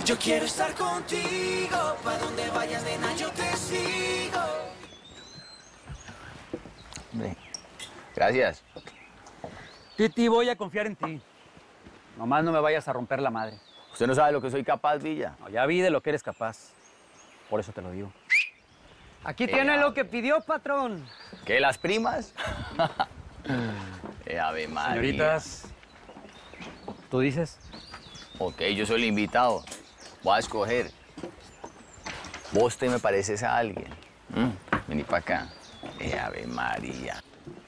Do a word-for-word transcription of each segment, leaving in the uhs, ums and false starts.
Yo quiero estar contigo, pa' donde vayas, nena, yo te sigo. Gracias. Titi, voy a confiar en ti. Nomás no me vayas a romper la madre. Usted no sabe lo que soy capaz, Villa. No, ya vi de lo que eres capaz. Por eso te lo digo. Aquí Eh, tiene ave. lo que pidió, patrón. ¿Qué, las primas? eh, ave María. Señoritas, ¿tú dices? Ok, yo soy el invitado. Voy a escoger. Vos te me pareces a alguien. ¿Mm? Vení para acá. Eh, ave María.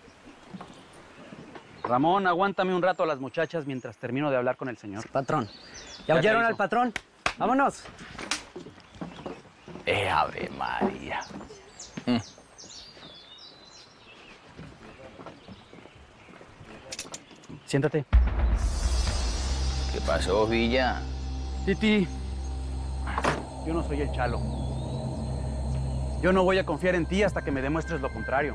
Ramón, aguántame un rato a las muchachas mientras termino de hablar con el señor. Patrón. Ya ¿Ya oyeron te al aviso. patrón? Vámonos. Eh, ave María. Mm. Siéntate. ¿Qué pasó, Villa? Titi, yo no soy el Chalo. Yo no voy a confiar en ti hasta que me demuestres lo contrario.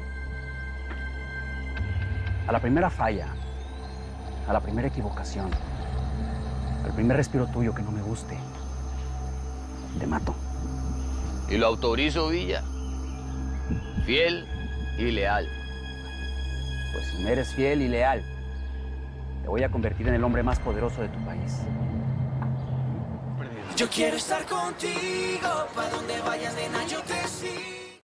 A la primera falla, a la primera equivocación, al primer respiro tuyo que no me guste, te mato. Y lo autorizo, Villa. Fiel y leal. Pues si me eres fiel y leal, te voy a convertir en el hombre más poderoso de tu país. Yo quiero estar contigo, pa' donde vayas, nena, yo te sigo.